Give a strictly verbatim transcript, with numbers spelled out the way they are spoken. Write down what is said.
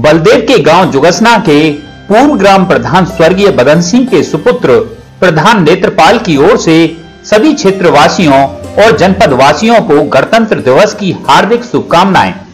बलदेव के गांव जुगसना के पूर्व ग्राम प्रधान स्वर्गीय बदन सिंह के सुपुत्र प्रधान नेत्रपाल की ओर से सभी क्षेत्रवासियों और जनपद वासियों को गणतंत्र दिवस की हार्दिक शुभकामनाएं।